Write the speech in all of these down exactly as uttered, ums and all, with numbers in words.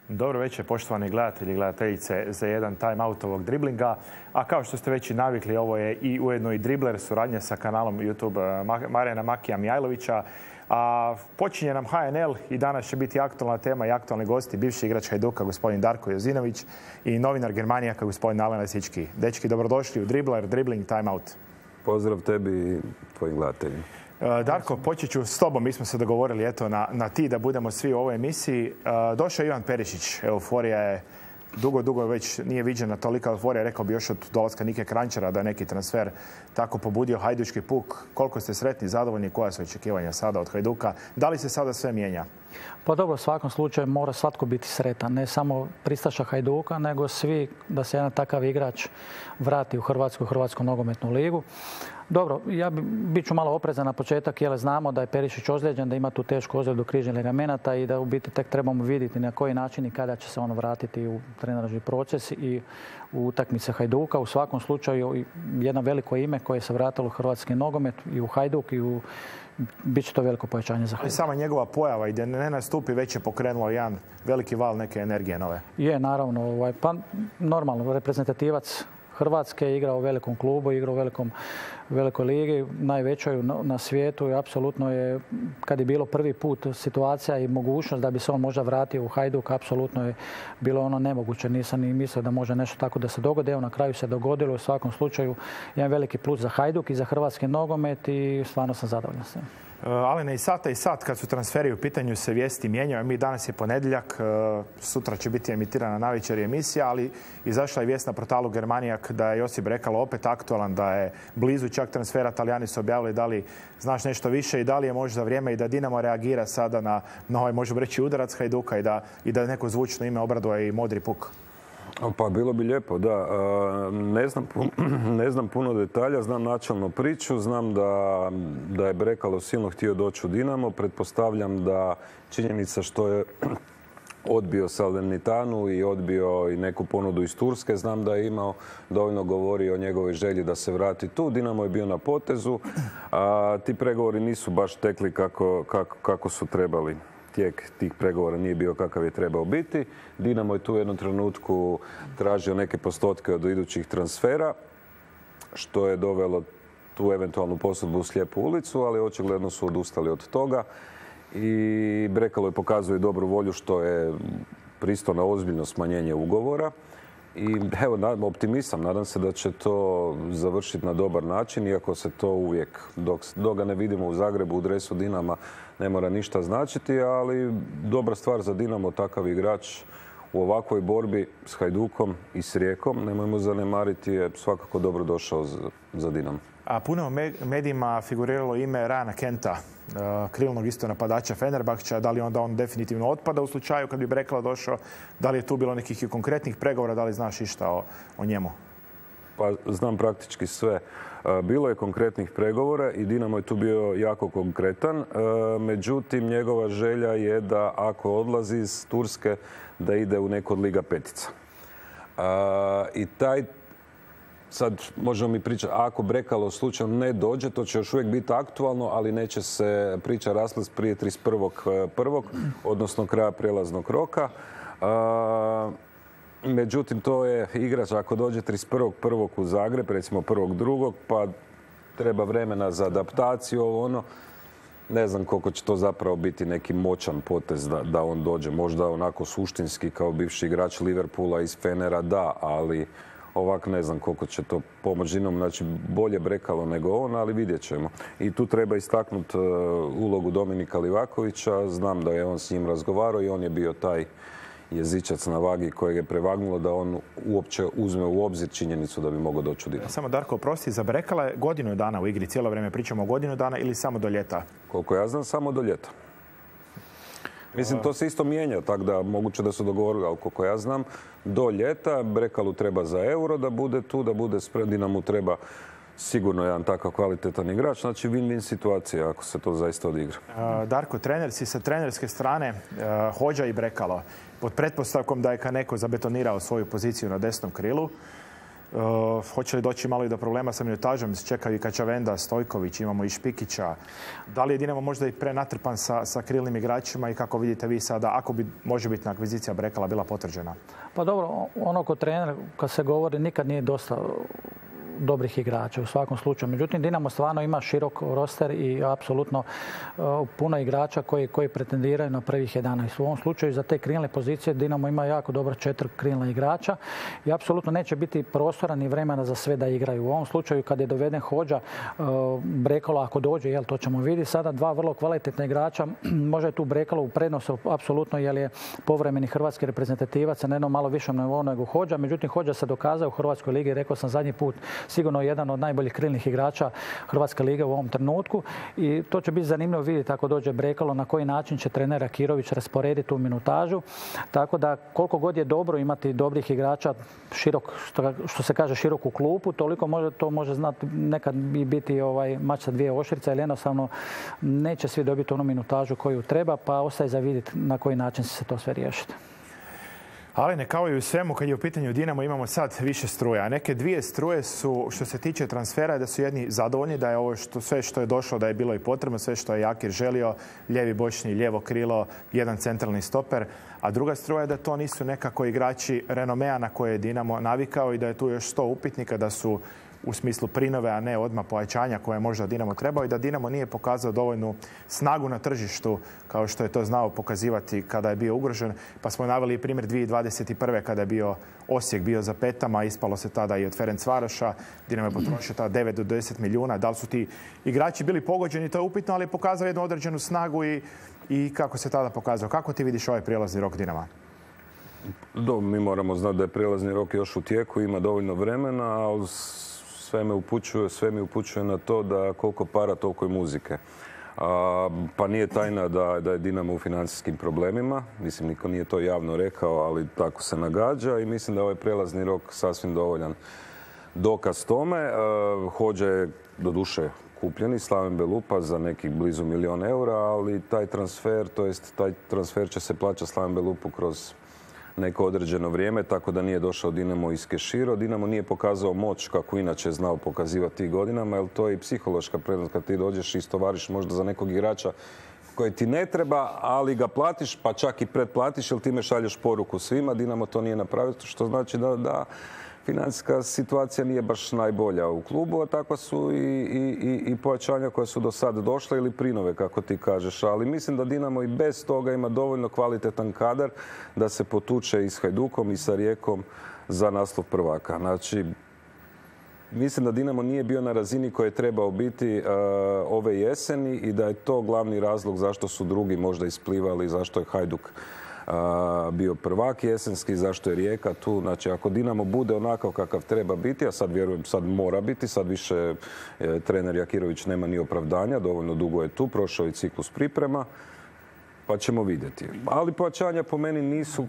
Dobro večer, poštovani gledatelji i gledateljice za jedan time out ovog driblinga. A kao što ste već i navikli, ovo je i ujedno i dribler, suradnja sa kanalom YouTube Marijana Makija Mijajlovića. A počinje nam H N L i danas će biti aktualna tema i aktualni gosti, bivši igrač Hajduka gospodin Darko Jozinović i novinar Germanijaka gospodin Alen Lesički. Dečki, dobrodošli u dribler, dribling, time out. Pozdrav tebi i tvojim gledateljima. Darko, počet ću s tobom. Mi smo se dogovorili eto, na, na ti da budemo svi u ovoj emisiji. Došao je Ivan Perišić. Euforija je dugo, dugo već nije viđena tolika euforija. Rekao bi još od dolaska Nike Kranjčara da je neki transfer tako pobudio hajdučki puk. Koliko ste sretni, zadovoljni, koja su očekivanja sada od Hajduka? Da li se sada sve mijenja? Pa dobro, u svakom slučaju mora svatko biti sretan. Ne samo pristaša Hajduka, nego svi da se jedan takav igrač vrati u Hrvatsku, u Hrvatsku nogometnu ligu. Dobro, ja bi, bit ću malo oprezan na početak, jer znamo da je Perišić ozlijeđen, da ima tu tešku ozljedu križnih ligamenata i da u biti tek trebamo vidjeti na koji način i kada će se on vratiti u treneražni proces i u utakmice Hajduka. U svakom slučaju jedno veliko ime koje se vratilo u hrvatski nogomet i u Hajduk i u bit će to veliko pojačanje za Hajduk. Sama njegova pojava i da ne nastupi već je pokrenulo jedan veliki val neke energije nove. Je, naravno. Ovaj, pa normalno, reprezentativac Hrvatske, igrao u velikom klubu, igrao u velikom, velikoj ligi, najvećoj na svijetu i apsolutno je, kad je bilo prvi put situacija i mogućnost da bi se on možda vratio u Hajduk, apsolutno je bilo ono nemoguće. Nisam ni mislio da može nešto tako da se dogodi. Evo, na kraju se dogodilo. U svakom slučaju jedan veliki plus za Hajduk i za hrvatski nogomet i stvarno sam zadovoljan s njim. Alene, i sata i sat kad su transferi u pitanju se vijesti mijenjaju. Mi danas je ponedjeljak, sutra će biti emitirana navečer emisija, ali izašla je vijest na portalu Germanijak da je Josip Brekalo opet aktualan, da je blizu čak transfera. Talijani su objavili. Da li znaš nešto više i da li je možda vrijeme i da Dinamo reagira sada na, na ovaj, možemo reći, udarac Hajduka i da, i da neko zvučno ime obraduje i modri puk? Pa bilo bi lijepo, da. Ne znam, ne znam puno detalja, znam načelno priču, znam da, da je Brekalo silno htio doći u Dinamo. Pretpostavljam da činjenica što je odbio Salernitanu i odbio i neku ponudu iz Turske, znam da je imao, dovoljno govori o njegovoj želji da se vrati tu. Dinamo je bio na potezu, a ti pregovori nisu baš tekli kako, kako, kako su trebali. Tijek tih pregovora nije bio kakav je trebao biti. Dinamo je tu u jednom trenutku tražio neke postotke od idućih transfera, što je dovelo tu eventualnu posudbu u slijepu ulicu, ali očigledno su odustali od toga. I Brekalo je pokazuje dobru volju, što je pristojno ozbiljno smanjenje ugovora. I evo, optimistam, nadam se da će to završiti na dobar način, iako se to uvijek, dok, dok ga ne vidimo u Zagrebu u dresu Dinama, ne mora ništa značiti, ali dobra stvar za Dinamo, takav igrač u ovakvoj borbi s Hajdukom i s Rijekom, nemojmo zanemariti, je svakako dobro došao za, za Dinamo. A puno u medijima figuriralo ime Rana Kenta, krilnog isto napadača Fenerbahča. Da li onda on definitivno otpada u slučaju kad bi Brekalo došao? Da li je tu bilo nekih konkretnih pregovora? Da li znaš išta o, o njemu? Pa znam praktički sve. Bilo je konkretnih pregovora i Dinamo je tu bio jako konkretan. Međutim, njegova želja je da ako odlazi iz Turske, da ide u neku od Liga petica. I taj Sad možemo mi pričati, ako Brekalo slučajno ne dođe, to će još uvijek biti aktualno, ali neće se priča rasplet prije trideset prvog prvog odnosno kraja prijelaznog roka. Međutim, to je igrač, ako dođe trideset prvog prvog u Zagreb, recimo prvog drugog, pa treba vremena za adaptaciju, ovo ono. Ne znam koliko će to zapravo biti neki moćan potez da, da on dođe. Možda onako suštinski kao bivši igrač Liverpoola iz Fenera, da, ali ovak ne znam koliko će to pomoći Dinamo. Znači, bolje Brekalo nego on, ali vidjet ćemo. I tu treba istaknuti ulogu Dominika Livakovića. Znam da je on s njim razgovarao i on je bio taj jezičac na vagi kojeg je prevagnulo da on uopće uzme u obzir činjenicu da bi mogao doći u Dinamo. Samo Darko, oprosti, za Brekala je godinu dana u igri. Cijelo vrijeme pričamo o godinu dana ili samo do ljeta? Koliko ja znam, samo do ljeta. Mislim, to se isto mijenja, tako da moguće da su dogovorili, ali koliko ja znam, do ljeta. Brekalu treba za Euro da bude tu, da bude spred. Dinamo treba sigurno jedan takav kvalitetan igrač. Znači, win-win situacija ako se to zaista odigra. Darko, trener si sa trenerske strane, Hodža i Brekalo. Pod pretpostavkom da je Kaneko zabetonirao svoju poziciju na desnom krilu. hoće li doći malo i do problema sa minutažom? Čekaju i Kačavenda, Stojković, imamo i Špikića. Da li je Dinamo možda i prenatrpan sa, sa krilnim igračima i kako vidite vi sada, ako bi može biti akvizicija Brekala bila potvrđena? Pa dobro, ono ko trener, kad se govori, nikad nije dosta dobrih igrača u svakom slučaju. Međutim, Dinamo stvarno ima širok roster i apsolutno uh, puno igrača koji, koji pretendiraju na prvih jedanaest. U ovom slučaju za te krilne pozicije Dinamo ima jako dobro četiri krilna igrača i apsolutno neće biti prostora ni vremena za sve da igraju. U ovom slučaju kad je doveden Hodža, uh, Brekalo ako dođe, jel, to ćemo vidjeti. Sada dva vrlo kvalitetna igrača, može je tu Brekalo u prednosu apsolutno jer je povremeni hrvatski reprezentativac na jednom malo višem nivou nego Hodža. Međutim, Hodža se dokazao u Hrvatskoj ligi, rekao sam zadnji put, sigurno jedan od najboljih krilnih igrača Hrvatske lige u ovom trenutku i to će biti zanimljivo vidjeti ako dođe Brekalo na koji način će trener Akirović rasporediti tu minutažu. Tako da koliko god je dobro imati dobrih igrača, širok, što, što se kaže široku klupu, toliko može, to može znati nekad i biti ovaj mač sa dvije oštrice, jer jednostavno neće svi dobiti onu minutažu koju treba, pa ostaje za vidjeti na koji način će se to sve riješiti. Ali ne kao i u svemu, kad je u pitanju Dinamo, imamo sad više struje. A neke dvije struje su, što se tiče transfera, da su jedni zadovoljni, da je ovo što, sve što je došlo, da je bilo i potrebno, sve što je Jakir želio, lijevi bočni, lijevo krilo, jedan centralni stoper. A druga struja je da to nisu nekako igrači renomea na koje je Dinamo navikao i da je tu još sto upitnika, da su u smislu prinove, a ne odmah pojačanja koje je možda Dinamo trebao i da Dinamo nije pokazao dovoljnu snagu na tržištu kao što je to znao pokazivati kada je bio ugrožen. Pa smo naveli i primjer dvije tisuće dvadeset prve kada je bio Osijek bio za petama, ispalo se tada i od Ferencvaroša. Dinamo je potrošio tada devet do deset milijuna. Da li su ti igrači bili pogođeni, to je upitno, ali je pokazao jednu određenu snagu i, i kako se tada pokazao. Kako ti vidiš ovaj prijelazni rok Dinama? Do, mi moramo znati da je prijelazni rok još u tijeku, ima dovoljno vremena, ali sve me upućuje, sve mi upućuje na to da koliko para, toliko i muzike. A, pa nije tajna da, da je Dinamo u financijskim problemima. Mislim, niko nije to javno rekao, ali tako se nagađa i mislim da je ovaj prelazni rok sasvim dovoljan dokaz tome. E, Hodža je doduše kupljeni, Slaven Belupa za nekih blizu milijun eura, ali taj transfer, to jest taj transfer će se plaćati Slaven Belupu kroz neko određeno vrijeme, tako da nije došao Dinamo iskeširao. Dinamo nije pokazao moć kako inače je znao pokazivati tih godinama, jer to je i psihološka prednost kad ti dođeš i istovariš možda za nekog igrača koji ti ne treba, ali ga platiš, pa čak i pretplatiš, jer time šalješ poruku svima. Dinamo to nije napravio, što znači da, da financijska situacija nije baš najbolja u klubu, a tako su i, i, i pojačanja koja su do sada došle ili prinove, kako ti kažeš. Ali mislim da Dinamo i bez toga ima dovoljno kvalitetan kadar da se potuče i s Hajdukom i sa Rijekom za naslov prvaka. Znači, mislim da Dinamo nije bio na razini koje je trebao biti uh, ove jeseni i da je to glavni razlog zašto su drugi možda isplivali, zašto je Hajduk Uh, bio prvak jesenski, zašto je Rijeka tu. Znači, ako Dinamo bude onakav kakav treba biti, a sad vjerujem, sad mora biti, sad više e, trener Jakirović nema ni opravdanja, dovoljno dugo je tu, prošao i ciklus priprema, pa ćemo vidjeti. Ali pojačanja po meni nisu,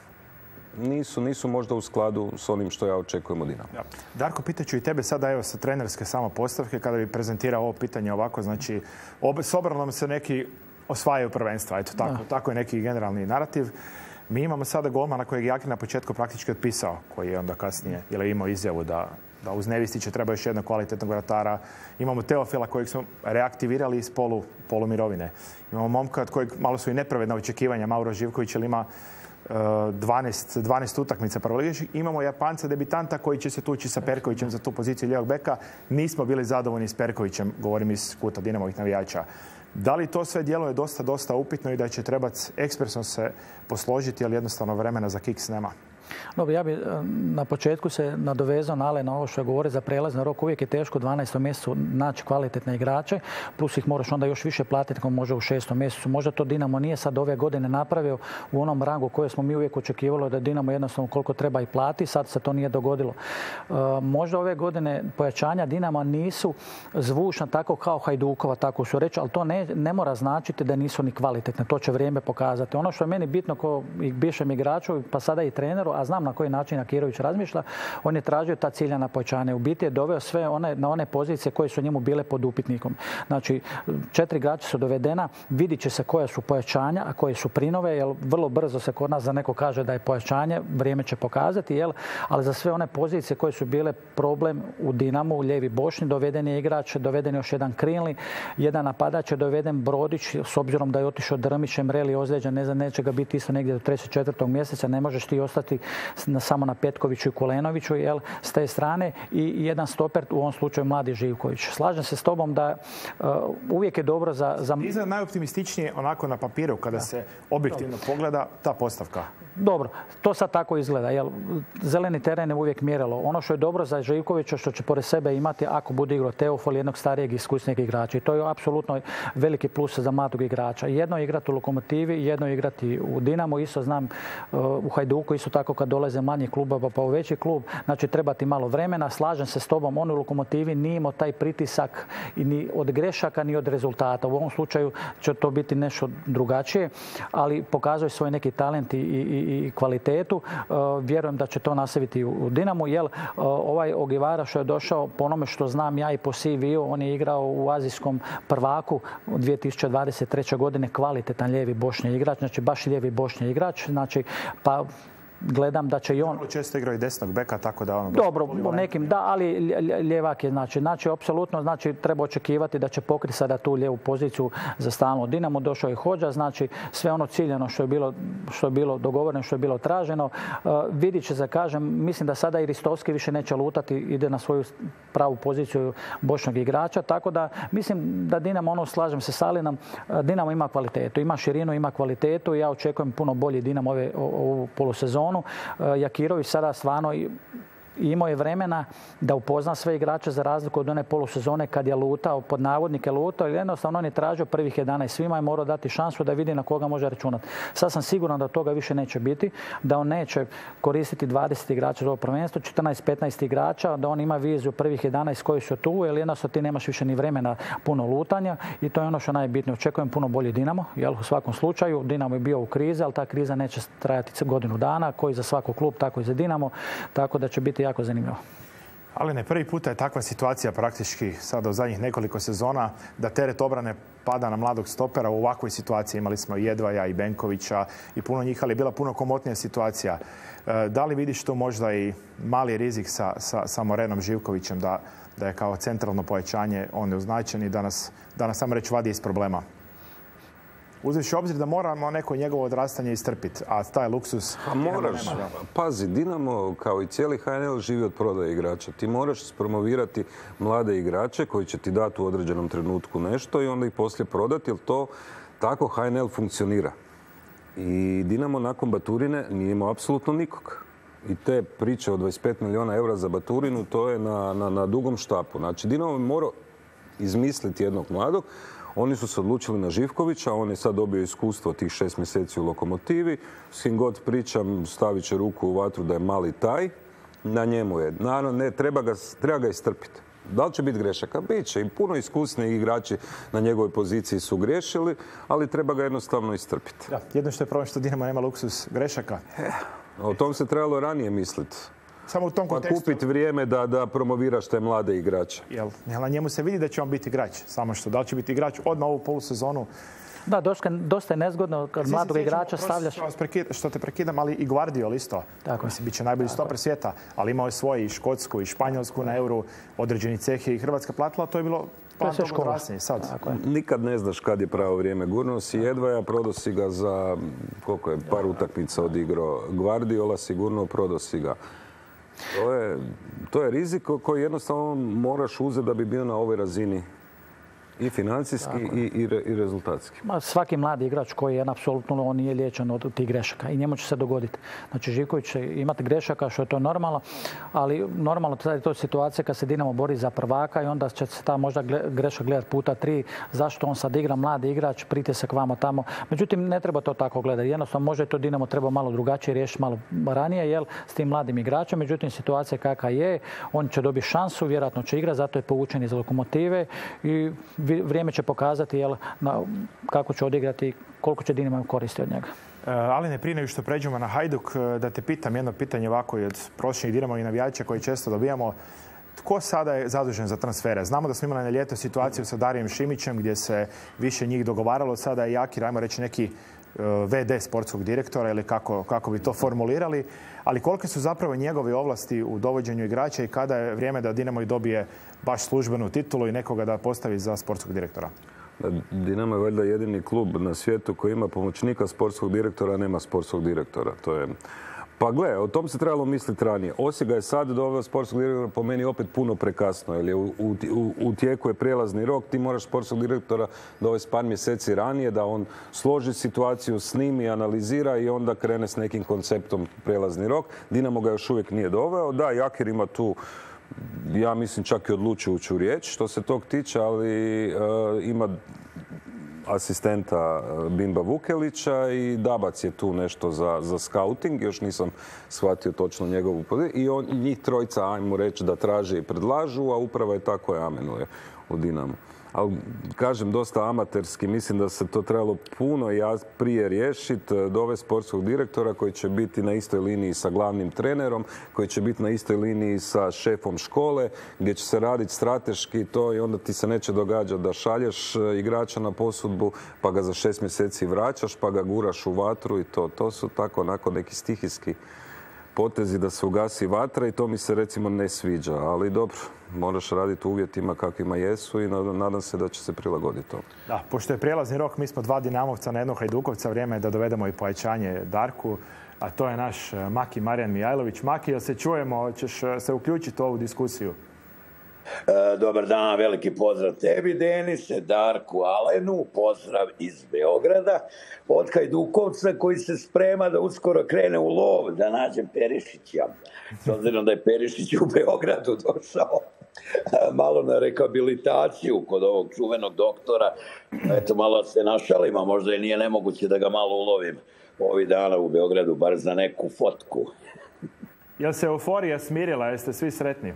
nisu, nisu možda u skladu s onim što ja očekujem od Dinama. Ja. Darko, pitaću i tebe sada evo sa trenerske samo postavke, kada bi prezentirao ovo pitanje ovako, znači, ob, s obranom se neki osvajaju prvenstva. Eto, tako, tako je neki generalni narativ. Mi imamo sada golmana kojeg Jakir na početku praktički otpisao, koji je onda kasnije je imao izjavu da, da uz Nevistića treba još jednog kvalitetnog vratara. Imamo Teofila kojeg smo reaktivirali iz polu, polu mirovine. Imamo momka od kojeg malo su i nepravedna očekivanja, Mauro Živković, jer ima dvanaest, dvanaest utakmica prvoligaških. Imamo Japanca debitanta koji će se tući sa Perkovićem za tu poziciju lijevog beka. Nismo bili zadovoljni s Perkovićem, govorim iz kuta Dinamovih navijača. Da li to sve djeluje dosta, dosta upitno i da će trebati ekspresno se posložiti, ali jednostavno vremena za kiks nema? Dobro, ja bih na početku se nadovezao na Ale na ovo što govori za prelazni rok. Uvijek je teško u dvanaestom mjesecu naći kvalitetne igrače, plus ih moraš onda još više platiti kao može u šestom mjesecu. Možda to Dinamo nije sad ove godine napravio u onom rangu koje smo mi uvijek očekivali da Dinamo jednostavno koliko treba i plati, sad se to nije dogodilo. E, možda ove godine pojačanja Dinama nisu zvučna tako kao Hajdukova, tako su reći, ali to ne, ne mora značiti da nisu ni kvalitetne. To će vrijeme pokazati. Ono što je meni bitno kao i bivšem igraču, pa sada i treneru, a a znam na koji način Akirović razmišlja, on je tražio ta ciljana pojačanja. U biti je doveo sve one, na one pozicije koje su njemu bile pod upitnikom. Znači, četiri igrača su dovedena, vidit će se koja su pojačanja, a koje su prinove, jer vrlo brzo se kod nas za neko kaže da je pojačanje, vrijeme će pokazati, jel? Ali za sve one pozicije koje su bile problem u Dinamu, u lijevi bočni, doveden je igrač, doveden je još jedan krilni, jedan napadač je doveden Brodić, s obzirom da je otišao Drmić, Mreli ozlijeđen, ne znam, neće ga biti isto negdje do trećeg četvrtog mjeseca, ne možeš ti ostati na, samo na Petkoviću i Kulenoviću, jel, s te strane, i jedan stoper, u ovom slučaju mladi Živković. Slažem se s tobom da uh, uvijek je dobro za... za... Izgleda najoptimističnije onako na papiru kada da. se objektivno dobro. pogleda ta postavka. Dobro, to sad tako izgleda. Jel? Zeleni teren je uvijek mjerilo. Ono što je dobro za Živkovića, što će pored sebe imati ako bude igrao Teofil, jednog starijeg iskusnijeg igrača. I to je apsolutno veliki plus za mladog igrača. Jedno je igrati u Lokomotivi, jedno je igrati u Dinamo. Isto znam u Hajduku, isto tako kad dolaze manji klubova pa u veći klub. Znači treba ti malo vremena. Slažem se s tobom, on u Lokomotivi nije imao taj pritisak i ni od grešaka ni od rezultata. U ovom slučaju će to biti nešto drugačije, ali pokazuje svoj neki talent i, i i kvalitetu. Vjerujem da će to nastaviti u Dinamu, jer ovaj Ogivara što je došao, po onome što znam ja i po C V-u, on je igrao u azijskom prvaku u dvije tisuće dvadeset treće. godine, kvalitetan lijevi bočni igrač, znači baš lijevi bočni igrač, znači pa gledam da će i on... Često igrao i desnog beka, tako da ono... Dobro, nekim da, ali ljevak je, znači, znači, apsolutno, znači, treba očekivati da će pokriti sada tu lijevu poziciju za stalno Dinamo. Došao je Hodža, znači, sve ono ciljano što je bilo, što je bilo dogovoreno, što je bilo traženo. Uh, vidit će se, kažem, mislim da sada i Ristovski više neće lutati, ide na svoju pravu poziciju bočnog igrača, tako da mislim da Dinamo, ono, slažem se s Alinom, Dinamo ima kvalitetu, ima širinu, ima kvalitetu i ja očekujem puno bolji Dinamo ove, ovu polusezonu. Jakirović sada stvarno imao je vremena da upozna sve igrače za razliku od one polusezone kad je lutao, pod navodnike lutao, i jednostavno on je tražio prvih jedanaest. Svima je morao dati šansu da vidi na koga može računati. Sad sam siguran da toga više neće biti, da on neće koristiti dvadeset igrača za ovo prvenstvo, četrnaest petnaest igrača, da on ima viziju prvih jedanaest koji su tu, jer jednostavno ti nemaš više ni vremena puno lutanja i to je ono što je najbitnije. Očekujem puno bolji Dinamo, jel, u svakom slučaju. Dinamo je bio u krizi, ali ta kriza neće trajati godinu dana, koji za svaki klub, tako i za Dinamo, tako da će biti jako zanimljivo. Ali ne prvi puta je takva situacija praktički sada u zadnjih nekoliko sezona da teret obrane pada na mladog stopera. U ovakvoj situaciji imali smo i Jedvaja i Benkovića i puno njih, ali je bila puno komotnija situacija. Da li vidiš tu možda i mali rizik sa, sa, sa Morenom Živkovićem da, da je kao centralno pojačanje on neuznačen i da nas, da nas samo reći vadi iz problema? Uzevši obzir da moramo neko njegovo odrastanje istrpiti, a taj luksus... A moraš, pazi, Dinamo kao i cijeli H N L živi od prodaje igrača. Ti moraš spromovirati mlade igrače koji će ti dati u određenom trenutku nešto i onda ih poslije prodati, jer to tako H N L funkcionira. I Dinamo nakon Baturine nije imao apsolutno nikog. I te priče od dvadeset pet milijuna eura za Baturinu, to je na, na, na dugom štapu. Znači, Dinamo morao izmisliti jednog mladog. Oni su se odlučili na Živkovića, on je sad dobio iskustvo tih šest mjeseci u Lokomotivi. S kim god pričam, stavit će ruku u vatru da je mali taj. Na njemu je. Naravno, ne, treba ga, treba ga istrpiti. Da li će biti grešaka? Biće. I puno iskusni igrači na njegovoj poziciji su griješili, ali treba ga jednostavno istrpiti. Da, jedno što je problem što Dinamo nema luksus grešaka. E, o tom se trebalo ranije misliti. Samo u tom kontekstu... Pa kupiti vrijeme da, da promoviraš te mlade igrače. Jel, jel na njemu se vidi da će on biti igrač? Samo što, da li će biti igrač odmah ovu polusezonu? Da, dosta, dosta je nezgodno kad mladog igrača stavljaš... Što te prekidam, ali i Guardiol isto. Tako. Mislim, bit će najbolji stoper svijeta, ali imao je svoje i Škotsku i Španjolsku na Euru, određeni ceh i Hrvatska platila, to je bilo... To je sve škola. Sad. Nikad ne znaš kad je pravo vrijeme. Gurnuo si Jedvaja, prodao si ga za, koliko je, par utakmica odigrao. Guardiola si gurnuo, prodao si ga. To je, to je rizik koji jednostavno moraš uzeti da bi bio na ovoj razini i financijski i, i, i rezultatski. Ma, svaki mladi igrač koji je apsolutno on nije liječen od tih grešaka i njemu će se dogoditi. Znači Živković će imati grešaka što je to normalno, ali normalno je to situacija kad se Dinamo bori za prvaka i onda će se ta možda greška gledati puta tri. Zašto on sad igra, mladi igrač, pritisak vamo tamo. Međutim, ne treba to tako gledati. Jednostavno može to Dinamo treba malo drugačije riješiti malo ranije, jel, s tim mladim igračem. Međutim, situacija kakva je, on će dobiti šansu, vjerojatno će igrati, zato je povučen iz Lokomotive i vrijeme će pokazati jel, na, kako će odigrati, koliko će Dinamo koristi od njega. Ali ne prije nego što pređemo na Hajduk, da te pitam jedno pitanje ovako i od prosječnih Dinamovih navijača koji često dobijamo. Tko sada je zadužen za transfere? Znamo da smo imali na ljeto situaciju sa Darijem Šimićem gdje se više njih dogovaralo. Sada je Jakir, ajmo reći, neki ve de sportskog direktora ili kako, kako bi to formulirali. Ali kolike su zapravo njegove ovlasti u dovođenju igrača i kada je vrijeme da Dinamo i dobije baš službenu titulu i nekoga da postavi za sportskog direktora? Dinamo je valjda jedini klub na svijetu koji ima pomoćnika sportskog direktora, a nema sportskog direktora. To je... Pa gle, o tom se trebalo misliti ranije. Osijek je sad doveo sportskog direktora po meni opet puno prekasno, jer je u, u, u tijeku je prijelazni rok, ti moraš sportskog direktora dovesti par mjeseci ranije da on složi situaciju, snimi, analizira i onda krene s nekim konceptom prijelazni rok. Dinamo ga još uvijek nije doveo. Da, Jakir ima tu, ja mislim, čak i odlučujuću riječ što se tog tiče, ali e, ima asistenta Bimba Vukelića i Dabac je tu nešto za, za scouting, još nisam shvatio točno njegovu poziciju. I on, njih trojica, ajmo reći, da traže i predlažu, a upravo je tako je amenuje u Dinamu. Ali, kažem, dosta amaterski. Mislim da se to trebalo puno prije riješiti. Dovesti sportskog direktora koji će biti na istoj liniji sa glavnim trenerom, koji će biti na istoj liniji sa šefom škole, gdje će se raditi strateški to i onda ti se neće događati da šalješ igrača na posudbu, pa ga za šest mjeseci vraćaš, pa ga guraš u vatru i to. To su tako onako neki stihijski potezi da se ugasi vatra i to mi se recimo ne sviđa, ali dobro, moraš raditi u uvjetima kakvima jesu i nadam se da će se prilagoditi to. Da, pošto je prijelazni rok, mi smo dva Dinamovca na jednog Hajdukovca, vrijeme je da dovedemo i pojačanje Darku, a to je naš Maki Marijan Mijajlović. Maki, jel se čujemo, ćeš se uključiti u ovu diskusiju? E, dobar dan, veliki pozdrav tebi, Denise, Darku, Alenu, pozdrav iz Beograda, od Hajdukovca koji se sprema da uskoro krene u lov, da nađem Perišića. S obzirom da je Perišić u Beogradu došao malo na rehabilitaciju kod ovog čuvenog doktora, eto malo se našalim, a možda i nije nemoguće da ga malo ulovim ovih dana u Beogradu, bar za neku fotku. Jel se euforija smirila, jeste svi sretni?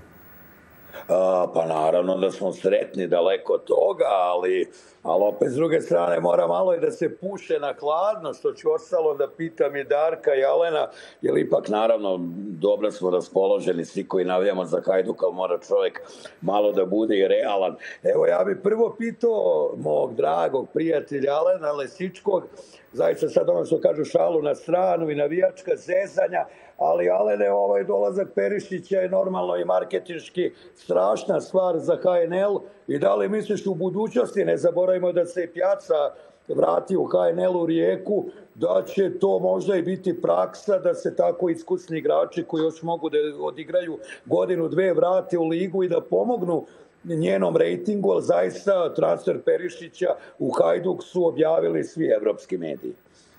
A, pa naravno da smo sretni, daleko od toga, ali, ali opet s druge strane mora malo i da se puše na hladno, što ću ostalo da pitam i Darka i Alena, jer ipak naravno dobro smo raspoloženi svi koji navijamo za Hajduk, ali mora čovjek malo da bude i realan. Evo ja bih prvo pitao mog dragog prijatelja Alena Lesičkog, zaista sad ono što kažu šalu na stranu i navijačka zezanja, ali Alene, ovaj dolazak Perišića je normalno i marketinški strašna stvar za ha en el i da li misliš u budućnosti, ne zaboravimo da se i Pjaca vrati u ha en el u Rijeku, da će to možda i biti praksa da se tako iskusni igrači koji još mogu da odigraju godinu, dve vrate u ligu i da pomognu njenom rejtingu, ali zaista transfer Perišića u Hajduk su objavili svi evropski mediji.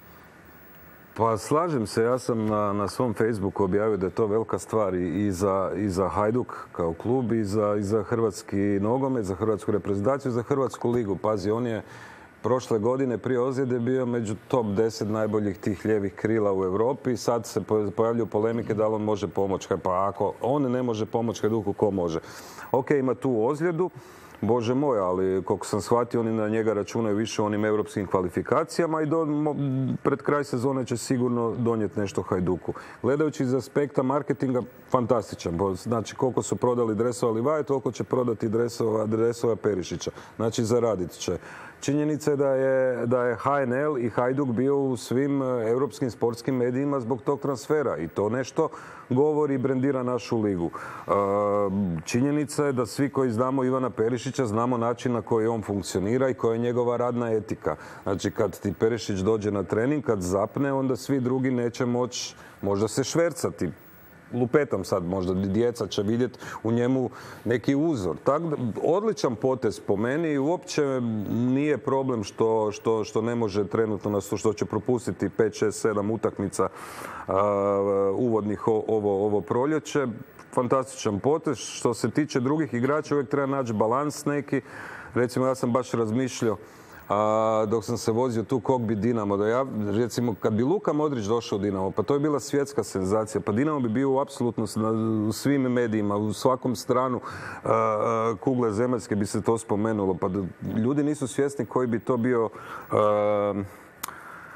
Pa slažem se, ja sam na, na svom Facebooku objavio da je to velika stvar i, i, za, i za Hajduk kao klub i za, i za hrvatski nogomet, za hrvatsku reprezentaciju, za hrvatsku ligu. Pazi, on je prošle godine prije ozljede bio među top deset najboljih tih lijevih krila u Europi. Sad se pojavljuju polemike da li on može pomoći. Pa ako on ne može pomoći Hajduku, ko može? Ok, ima tu ozljedu. Bože moj, ali koliko sam shvatio, oni na njega računaju više onim europskim kvalifikacijama i do, mo, pred kraj sezone će sigurno donijeti nešto Hajduku. Gledajući iz aspekta marketinga, fantastičan. Znači, koliko su prodali dresova Livaje, toliko će prodati dresova, dresova Perišića. Znači, zaradit će. Činjenica je da je, da je ha en el i Hajduk bio u svim europskim sportskim medijima zbog tog transfera i to nešto govori i brendira našu ligu. Činjenica je da svi koji znamo Ivana Perišića znamo način na koji on funkcionira i koja je njegova radna etika. Znači, kad ti Perišić dođe na trening, kad zapne, onda svi drugi neće moći možda se švercati. Lupetam sad, možda djeca će vidjeti u njemu neki uzor. Tak, odličan potez po meni i uopće nije problem što, što, što ne može trenutno nas, što će propustiti pet, šest, sedam utakmica uh, uvodnih ovo, ovo proljeće. Fantastičan potez. Što se tiče drugih igrača, uvijek treba naći balans neki. Recimo, ja sam baš razmišljao A, dok sam se vozio tu kog bi Dinamo, da ja, recimo, kad bi Luka Modrić došao u Dinamo, pa to je bila svjetska senzacija, pa Dinamo bi bio apsolutno u svim medijima, u svakom stranu a, a, kugle zemaljske bi se to spomenulo, pa da, ljudi nisu svjesni koji bi to bio a,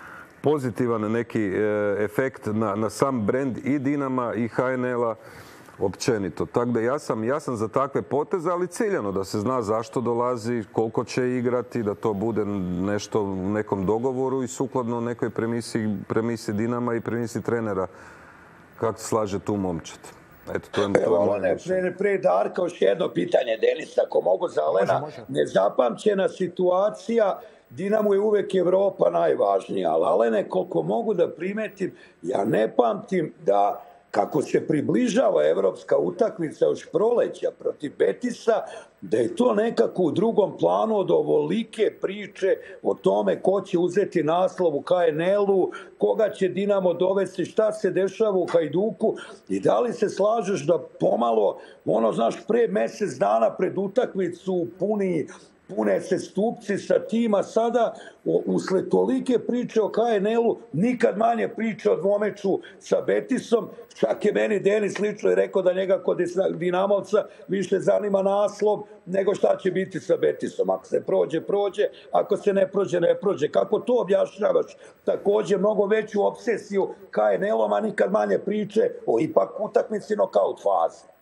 pozitivan neki efekt na, na sam brand i Dinama i H N L-a općenito. Tako da ja sam, ja sam za takve poteze, ali ciljano da se zna zašto dolazi, koliko će igrati, da to bude nešto u nekom dogovoru i sukladno nekoj premisi, premisi Dinama i premisi trenera kako se slaže tu momčad. Eto, to je, to je moje pre, pre Darka još jedno pitanje, Denis, ako mogu za Alena. Može, može. Nezapamćena situacija, Dinamu je uvek Evropa najvažnija, ali Alene, koliko mogu da primetim, ja ne pamtim da kako se približava evropska utakmica još proleća protiv Betisa, da je to nekako u drugom planu od ovolike priče o tome ko će uzeti naslov u K N L-u, koga će Dinamo dovesti, šta se dešava u Hajduku i da li se slažeš da pomalo, ono, znaš, pre mjesec dana pred utakmicu puni pune se stupci sa tima, sada usled tolike priče o K N L-u nikad manje priče o dvomeču sa Betisom. Čak je meni Denis lično i rekao da njega kod Dinamovca više zanima naslov nego šta će biti sa Betisom. Ako se prođe, prođe, ako se ne prođe, ne prođe. Kako to objašnjavaš? Također mnogo veću obsesiju K N L-om, a nikad manje priče o ipak utakmici nokaut fazi.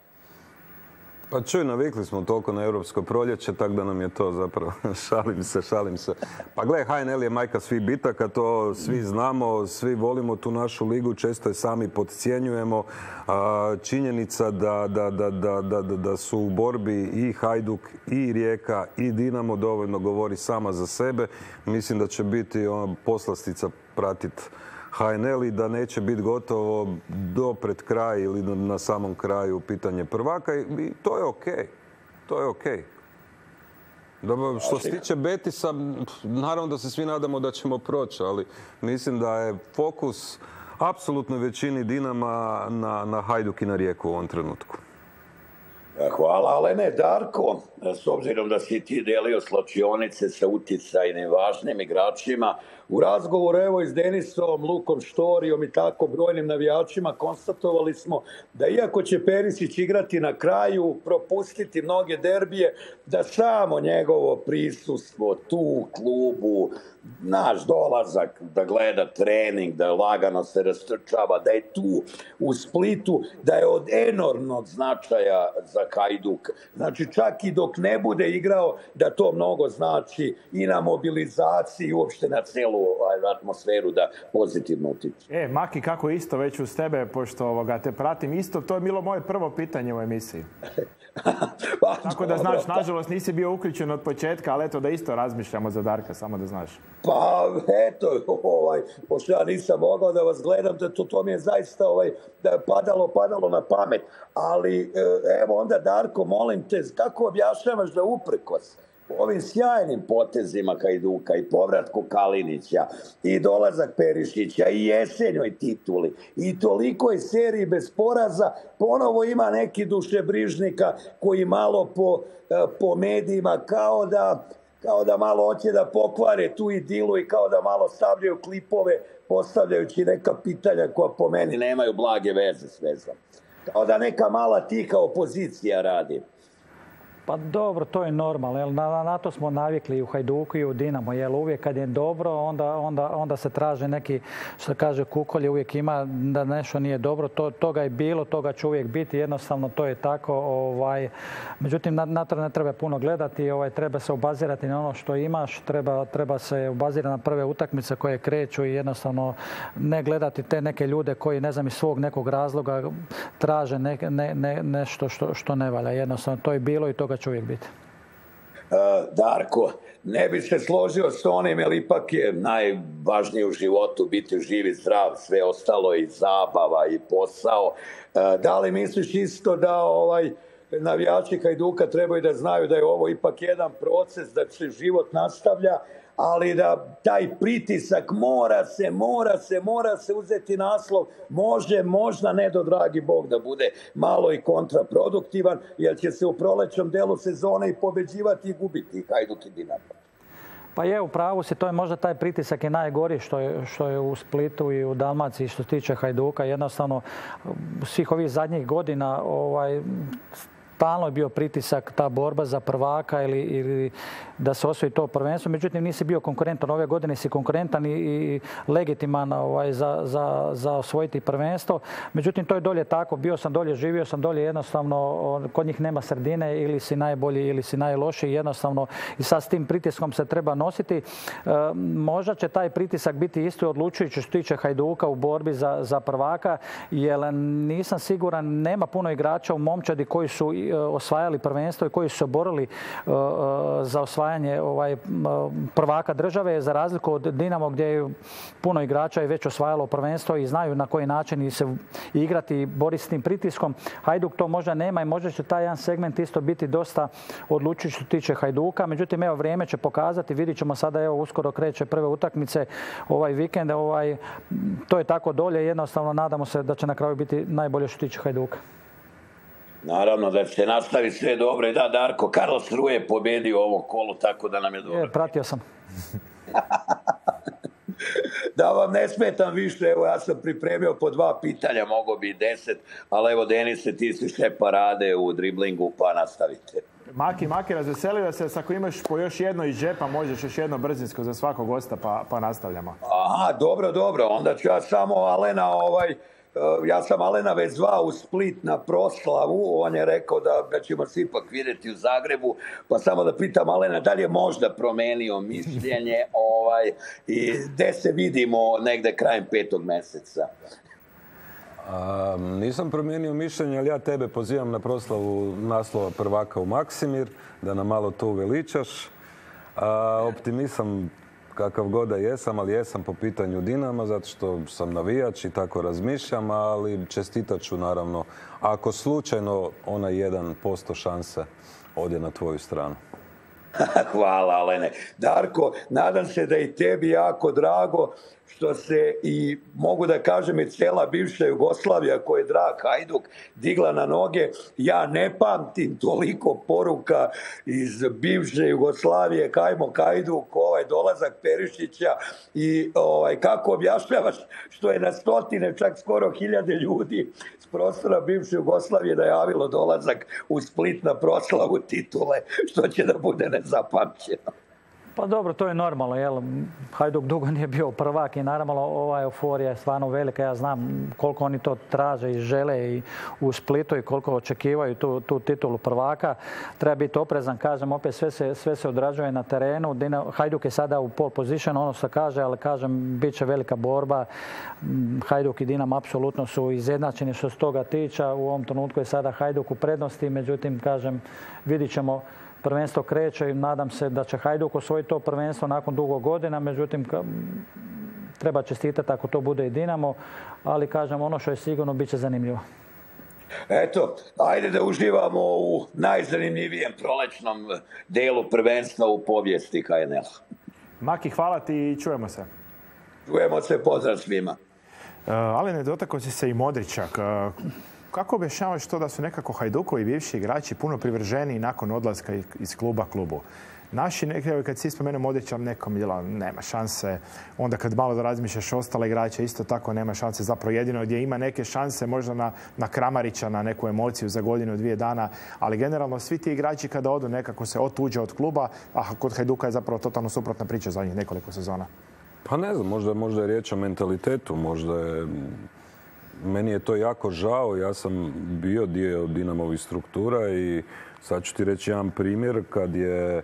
Pa čuj, navikli smo toliko na europsko proljeće, tako da nam je to zapravo, šalim se, šalim se. Pa gle, H N L je majka svih bitaka, to svi znamo, svi volimo tu našu ligu, često je sami podcjenjujemo. Činjenica da, da, da, da, da, da su u borbi i Hajduk, i Rijeka, i Dinamo dovoljno govori sama za sebe. Mislim da će biti ona poslastica pratiti H N L i da neće biti gotovo do pred kraj ili na samom kraju pitanje prvaka i to je okej. To je okej. Dobro, što se tiče Betisa, naravno da se svi nadamo da ćemo proći, ali mislim da je fokus apsolutno većini Dinama na, na Hajduk i na Rijeku u ovom trenutku. Hvala, ali ne, Darko, s obzirom da si ti delio slačionice sa uticajnim važnim igračima, u razgovoru evo i s Denisom, Lukom Štorijom i tako brojnim navijačima konstatovali smo da iako će Perisić igrati na kraju, propustiti mnoge derbije, da samo njegovo prisustvo tu u klubu, naš dolazak, da gleda trening, da lagano se rastrčava, da je tu u Splitu, da je od enormnog značaja za Hajduk. Znači čak i dok ne bude igrao, da to mnogo znači i na mobilizaciji i uopšte na celu atmosferu da pozitivno utiče. E, Maki, kako isto već uz tebe, pošto ovoga, te pratim isto, to je bilo moje prvo pitanje u emisiji. Pa, tako da znaš, nažalost nisi bio uključen od početka, ali eto da isto razmišljamo za Darka, samo da znaš. Pa eto, ovaj, pošto ja nisam mogao da vas gledam, da to, to mi je zaista ovaj, da je padalo, padalo na pamet. Ali evo onda Darko, molim te, kako objašnjavaš da uprkos ovim sjajnim potezima Hajduka i povratku Kalinića i dolazak Perišića i jesenjoj tituli i tolikoj seriji bez poraza, ponovo ima neki dušebrižnika koji malo po, po medijima kao da, kao da malo hoće da pokvare tu idilu i kao da malo stavljaju klipove postavljajući neka pitanja koja po meni nemaju blage veze s vezom. Kao da neka mala tiha opozicija radi. Pa dobro, to je normalno. Jel, na, na to smo navikli i u Hajduku i u Dinamo. Jel, uvijek kad je dobro, onda, onda, onda se traže neki, što kaže Kukolje, uvijek ima da nešto nije dobro. To, toga je bilo, toga će uvijek biti. Jednostavno to je tako. Ovaj, međutim, na, na to ne treba puno gledati. Ovaj, treba se obazirati na ono što imaš. Treba, treba se obazirati na prve utakmice koje kreću i jednostavno ne gledati te neke ljude koji, ne znam, iz svog nekog razloga traže ne, ne, ne, nešto što, što ne valja. Jednostavno to je bilo i toga će uvijek biti. Uh, Darko, ne bi se složio s onim, jer ipak je najvažnije u životu biti živ i zdrav, sve ostalo i zabava i posao. Uh, da li misliš isto da ovaj navijači Hajduka trebaju da znaju da je ovo ipak jedan proces, da se život nastavlja, ali da taj pritisak mora se, mora se, mora se uzeti naslov, može, možda ne do dragi Bog da bude malo i kontraproduktivan, jer će se u prolećnom delu sezone i pobeđivati i gubiti Hajduk i Dinamo. Pa je, u pravu si, to je možda taj pritisak je najgori što je, što je u Splitu i u Dalmaciji što se tiče Hajduka. Jednostavno, svih ovih zadnjih godina ovaj, stalno je bio pritisak, ta borba za prvaka ili, ili da se osvoji to prvenstvo. Međutim, nisi bio konkurentan. Ove godine si konkurentan i, i legitiman ovaj, za, za, za osvojiti prvenstvo. Međutim, to je dolje tako. Bio sam dolje, živio sam dolje, jednostavno kod njih nema sredine, ili si najbolji ili si najlošiji, jednostavno i sad s tim pritiskom se treba nositi. E, možda će taj pritisak biti isto odlučujući što tiče Hajduka u borbi za, za prvaka, jer nisam siguran, nema puno igrača u momčadi koji su osvajali prvenstvo i koji su se borili uh, za osvajanje ovaj, prvaka države, za razliku od Dinamo gdje je puno igrača i već osvajalo prvenstvo i znaju na koji način i se igrati i boriti s tim pritiskom. Hajduk to možda nema i možda će taj jedan segment isto biti dosta odlučujući što tiče Hajduka. Međutim, evo, vrijeme će pokazati, vidit ćemo sada, evo, uskoro kreće prve utakmice ovaj vikend. Ovaj, to je tako dolje, jednostavno nadamo se da će na kraju biti najbolje što tiče Hajduka. Naravno da će nastaviti sve dobro. I da, Darko, Carlos Rue je pobedio ovo kolo, tako da nam je dobro. Je, pratio sam. Da vam ne smetam više, evo ja sam pripremio po dva pitanja, mogo bi i deset, ali evo Denise, ti si sve parade u driblingu, pa nastavite. Maki, Maki, razveselio se, ako imaš po još jedno iz džepa, možeš još jedno brzinsko za svakog gosta, pa, pa nastavljamo. Aha, dobro, dobro, onda ću ja samo Alena, ovaj, ja sam Alena već zvao u Split na proslavu, on je rekao da ga ćemo se ipak vidjeti u Zagrebu, pa samo da pitam Alena da li je možda promenio mišljenje ovaj, i gdje se vidimo negdje krajem petog mjeseca. A, nisam promijenio mišljenje, ali ja tebe pozivam na proslavu naslova prvaka u Maksimir, da nam malo to uveličaš. A, optimisam kakav god da jesam, ali jesam po pitanju Dinama, zato što sam navijač i tako razmišljam, ali čestitat ću naravno, ako slučajno onaj jedan posto šanse ode na tvoju stranu. Hvala, Alene. Darko, nadam se da i tebi jako drago što se i, mogu da kažem, i cijela bivša Jugoslavija, koja je drag Hajduk, digla na noge. Ja ne pamtim toliko poruka iz bivše Jugoslavije, kajmo Hajduk, ovaj dolazak Perišića i ovaj, kako objašnjavaš što je na stotine, čak skoro hiljade ljudi s prostora bivše Jugoslavije najavilo dolazak u Split na proslavu titule, što će da bude nezapamćeno. Pa dobro, to je normalno, jel? Hajduk dugo nije bio prvak i naravno ova euforija je stvarno velika. Ja znam koliko oni to traže i žele i u Splitu i koliko očekivaju tu, tu titulu prvaka. Treba biti oprezan, kažem, opet sve se, sve se odrađuje na terenu. Hajduk je sada u pole position, ono što kaže, ali kažem, bit će velika borba. Hajduk i Dinamo apsolutno su izjednačeni što se toga tiče. U ovom trenutku je sada Hajduk u prednosti, međutim, kažem, vidit ćemo. Prvenstvo kreće i nadam se da će Hajduk osvojiti to prvenstvo nakon dugo godina. Međutim, treba čestitati ako to bude i Dinamo, ali kažem, ono što je sigurno bit će zanimljivo. Eto, ajde da uživamo u najzanimljivijem prolećnom delu prvenstva u povijesti H N L. Maki, hvala ti i čujemo se. Čujemo se, pozdrav svima. Uh, ali ne dotakao si se i Modričak. Uh, Kako objašnjavaš to da su nekako Hajdukovi bivši igrači puno privrženiji nakon odlaska iz kluba klubu? Naši, kad si spomenuo Modrića, nekom bila nema šanse. Onda kad malo da razmišljaš ostale igrače, isto tako nema šanse. Zapravo jedino gdje ima neke šanse možda na, na Kramarića, na neku emociju za godinu, dvije dana. Ali generalno svi ti igrači kada odu nekako se otuđe od kluba, a kod Hajduka je zapravo totalno suprotna priča za njih nekoliko sezona. Pa ne znam, možda, možda je riječ o mentalitetu, možda je... Meni je to jako žao, ja sam bio dio Dinamovih struktura i sad ću ti reći jedan primjer kad je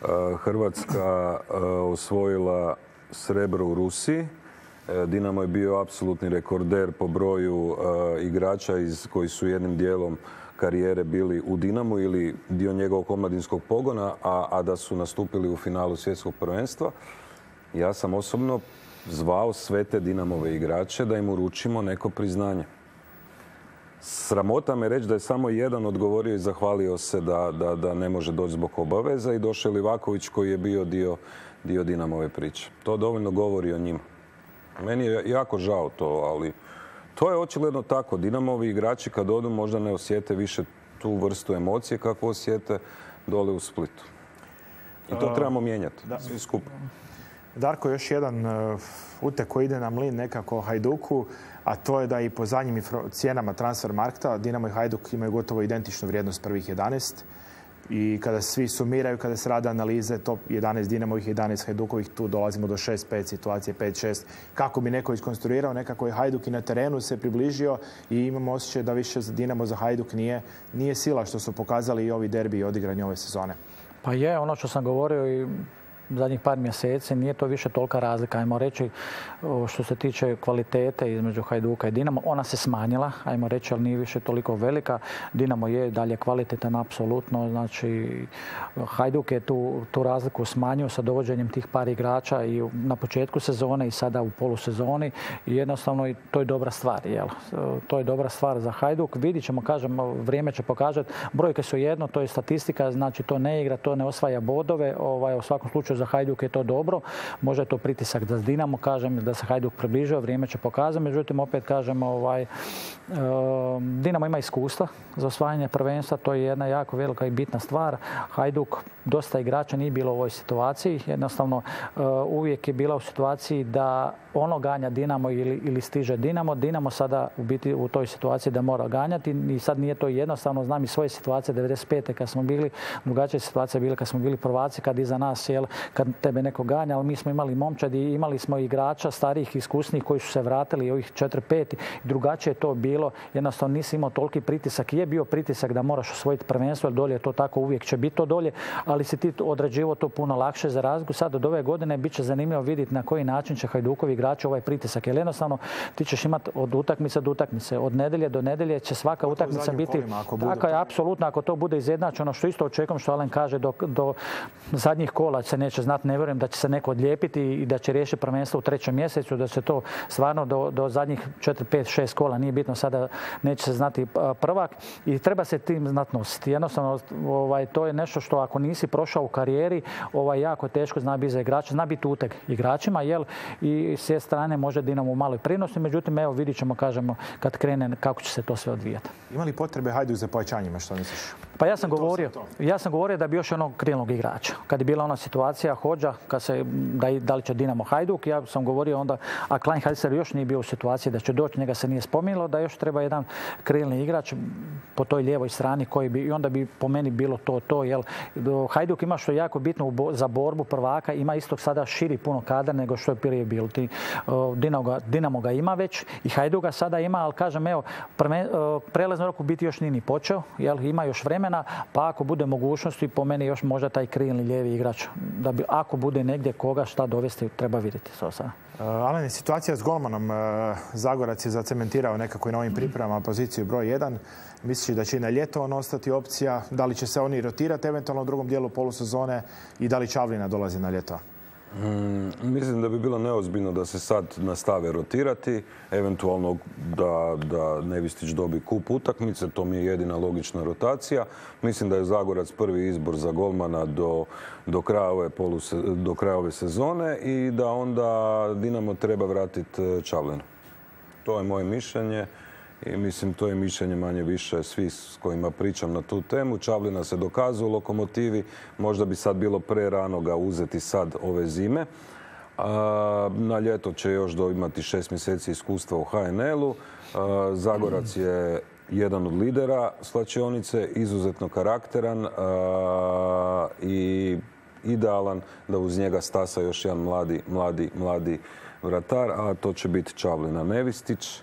Hrvatska osvojila srebro u Rusiji. Dinamo je bio apsolutni rekorder po broju igrača iz, koji su jednim dijelom karijere bili u Dinamu ili dio njegovog omladinskog pogona, a, a da su nastupili u finalu svjetskog prvenstva. Ja sam osobno zvao sve te Dinamove igrače da im uručimo neko priznanje. Sramota me reći da je samo jedan odgovorio i zahvalio se da, da, da ne može doći zbog obaveza i došao je Livaković koji je bio dio, dio Dinamove priče. To dovoljno govori o njima. Meni je jako žao to, ali to je očigledno tako. Dinamovi igrači kad odu možda ne osjete više tu vrstu emocije kako osjete dole u Splitu. I to trebamo mijenjati, svi skupa. Darko, još jedan uteg koji ide na mlin nekako Hajduku, a to je da i po zadnjim cijenama Transfermarkta Dinamo i Hajduk imaju gotovo identičnu vrijednost prvih jedanaest. I kada svi sumiraju, kada se rade analize, top jedanaest Dinamovih, jedanaest Hajdukovih, tu dolazimo do šest pet situacije, pet šest. Kako bi neko iskonstruirao, nekako je Hajduk i na terenu se približio i imamo osjećaj da više za Dinamo, za Hajduk nije, nije sila, što su pokazali i ovi derbi i odigranje ove sezone. Pa je, ono što sam govorio i zadnjih par mjeseci, nije to više tolika razlika. Ajmo reći, što se tiče kvalitete između Hajduka i Dinamo, ona se smanjila, ajmo reći, ali nije više toliko velika. Dinamo je dalje kvalitetan, apsolutno. Znači, Hajduk je tu, tu razliku smanjio sa dovođenjem tih par igrača i na početku sezone i sada u polusezoni. I jednostavno, to je dobra stvar. Jel? To je dobra stvar za Hajduk. Vidit ćemo, kažem, vrijeme će pokazati. Brojke su jedno, to je statistika, znači to ne igra, to ne osvaja bodove. Ovaj, u svakom slučaju za Hajduk je to dobro. Možda je to pritisak da s Dinamo, kažem, da se Hajduk približio, vrijeme će pokazati. Međutim, opet kažem, ovaj, e, Dinamo ima iskustva za osvajanje prvenstva. To je jedna jako velika i bitna stvar. Hajduk, dosta igrača nije bilo u ovoj situaciji. Jednostavno, e, uvijek je bila u situaciji da ono ganja Dinamo ili, ili stiže Dinamo. Dinamo sada u biti u toj situaciji da mora ganjati i sad nije to jednostavno. Znam i svoje situacije devedeset pete kad smo bili, drugačije situacije bile kad smo bili prvaci, kad iza nas, jel, kad tebe neko ganja, ali mi smo imali momčad i imali smo igrača starijih, iskusnih koji su se vratili ovih četiri pet. Drugačije je to bilo. Jednostavno nisi imao toliki pritisak. Je bio pritisak da moraš osvojiti prvenstvo, jer dolje je to tako, uvijek će biti to dolje, ali si ti određivo to puno lakše za razliku. Sad od ove godine bit će zanimljivo vidjeti na koji način će Hajdukovi igrači ovaj pritisak. Jer jednostavno ti ćeš imati od utakmice do utakmice, od nedelje do nedelje će svaka utakmica biti. Tako je, apsolutno, ako to bude izjednačeno, što isto očekujem, što Alen kaže, do, do zadnjih kola se neće znati, ne vjerujem da će se neko odlijepiti i da će riješiti prvenstvo u trećem mjesecu, da se to stvarno do, do zadnjih četiri, pet, šest kola, nije bitno sada, neće se znati prvak i treba se tim znati nositi. Jednostavno, ovaj, to je nešto što ako nisi prošao u karijeri, ovaj, jako teško zna biti za igrača, zna biti uteg igračima, jel? I s jedne strane može Dinamo u maloj prinosnosti, međutim, evo vidit ćemo, kažemo, kad krene kako će se to sve odvijati. Ima li potrebe Hajduk za pojačanjima, što misliš? Pa ja sam govorio, ja sam govorio da bi još jednog krilnog igrača. Kad je bila ona situacija Hodža, kad se, da, da li će Dinamo Hajduk, ja sam govorio onda, a Klein Hajser još nije bio u situaciji da će doći, njega se nije spominjalo, da još treba jedan krilni igrač po toj lijevoj strani koji bi, i onda bi po meni bilo to, to, jel, Hajduk ima što je jako bitno za borbu prvaka, ima isto sada širi puno kadar nego što je prije bilo. Ti, Dinamo, ga, Dinamo ga ima već i Hajduk ga sada ima, ali kažem, evo, prelazno rok u biti još nije ni počeo, jel, ima još vremena, pa ako bude mogućnosti, po meni još možda taj krilni lijevi igrač, da bi, ako bude negdje koga šta dovesti, treba vidjeti. Uh, Alen, situacija s golmanom. Uh, Zagorac je zacementirao nekako i na ovim pripremama poziciju broj jedan. Misliš da će i na ljeto on ostati opcija? Da li će se oni rotirati eventualno u drugom dijelu polusezone i da li Čavlina dolazi na ljeto? Mm, mislim da bi bilo neozbiljno da se sad nastave rotirati, eventualno da, da Nevistić dobi kup utakmice, to mi je jedina logična rotacija. Mislim da je Zagorac prvi izbor za golmana do, do, kraja ove poluse, do kraja ove sezone i da onda Dinamo treba vratiti Čavlinu. To je moje mišljenje. I mislim, to je mišljenje manje više svi s kojima pričam na tu temu. Čavlina se dokazuje u Lokomotivi. Možda bi sad bilo prerano ga uzeti sad ove zime. A, na ljeto će još do imati šest mjeseci iskustva u H N L-u. Zagorac je jedan od lidera slačionice, izuzetno karakteran a, i idealan da uz njega stasa još jedan mladi, mladi, mladi vratar, a to će biti Čavlina. Nevistić,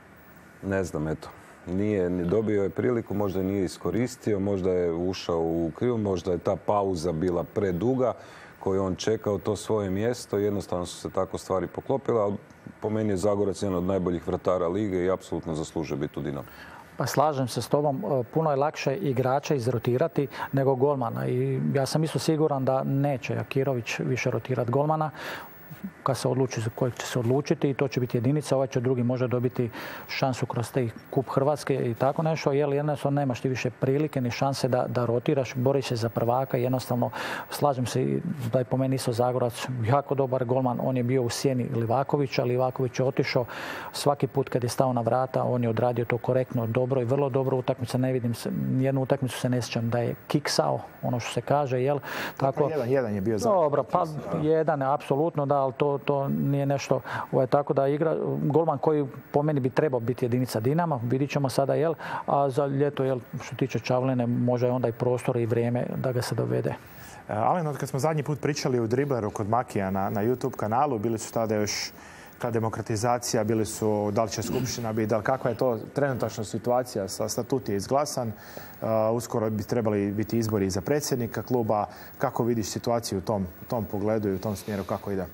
ne znam, eto, nije, dobio je priliku, možda nije iskoristio, možda je ušao u krivu, možda je ta pauza bila preduga koju on čekao to svoje mjesto. Jednostavno su se tako stvari poklopile, ali po meni je Zagorac jedan od najboljih vratara lige i apsolutno zaslužuje biti u Dinamu. Pa slažem se s tobom, puno je lakše igrača izrotirati nego golmana i ja sam isto siguran da neće Jakirović više rotirati golmana. kad se odluči za kojeg će se odlučiti i to će biti jedinica, ovaj će drugi može dobiti šansu kroz taj kup Hrvatske i tako nešto, jer jednostavno nemaš ti više prilike ni šanse da, da rotiraš, boriš se za prvaka i jednostavno slažem se da je po meni isto Zagorac jako dobar golman, on je bio u sjeni Livakovića, Livaković je otišao, svaki put kad je stao na vrata, on je odradio to korektno, dobro i vrlo dobro utakmica, ne vidim se, jednu utakmicu se ne sjećam da je kiksao, ono što se kaže, jel? Tako, jedan, jedan je bio za. Dobro, pa jedan, apsolutno, da, ali to, to nije nešto, ovaj, tako da igra, golman koji po meni bi trebao biti jedinica Dinama, vidit ćemo sada, jel? A za ljeto, jel, što tiče Čavline, može onda i prostor i vrijeme da ga se dovede. Alen, od kad smo zadnji put pričali u Dribleru kod Makija na, na YouTube kanalu, bili su tada još ta demokratizacija, bili su da li će Skupština biti, da li kakva je to trenutačna situacija, sa statut je izglasan, uh, uskoro bi trebali biti izbori za predsjednika kluba. Kako vidiš situaciju u tom, u tom pogledu i u tom smjeru, kako ide?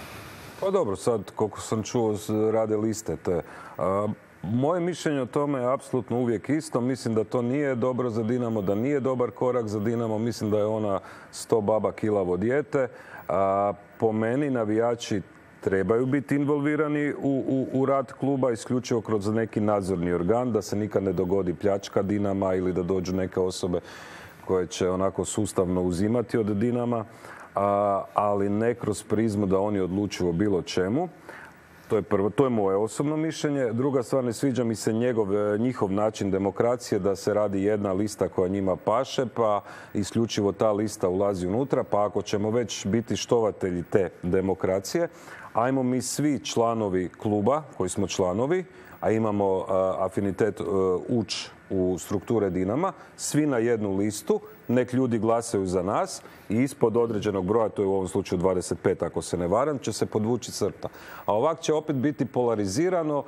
Pa dobro, sad koliko sam čuo rade liste te. Uh, Moje mišljenje o tome je apsolutno uvijek isto. Mislim da to nije dobro za Dinamo, da nije dobar korak za Dinamo. Mislim da je ona sto baba kilavo dijete. A, po meni navijači trebaju biti involvirani u, u, u rad kluba isključivo kroz neki nadzorni organ, da se nikad ne dogodi pljačka Dinama ili da dođu neke osobe koje će onako sustavno uzimati od Dinama, a, ali ne kroz prizmu da oni odlučuju o bilo čemu. To je prvo, to je moje osobno mišljenje. Druga stvar, ne sviđa mi se njegov, njihov način demokracije, da se radi jedna lista koja njima paše, pa isključivo ta lista ulazi unutra, pa ako ćemo već biti štovatelji te demokracije, ajmo mi svi članovi kluba, koji smo članovi, a imamo uh, afinitet uh, ući u strukture Dinama, svi na jednu listu, nek ljudi glasaju za nas i ispod određenog broja, to je u ovom slučaju dvadeset pet ako se ne varam, će se podvući crta. A ovak će opet biti polarizirano.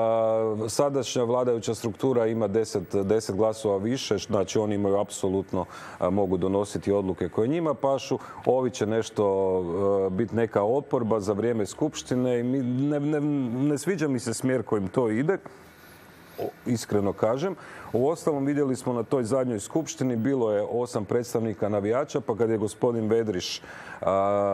Sadašnja vladajuća struktura ima deset, deset glasova više, znači oni imaju apsolutno, mogu donositi odluke koje njima pašu. Ovi će nešto biti neka oporba za vrijeme skupštine i ne, ne, ne sviđa mi se smjer kojim to ide. Iskreno kažem. Uostalom vidjeli smo na toj zadnjoj skupštini, bilo je osam predstavnika navijača, pa kad je gospodin Vedriš a,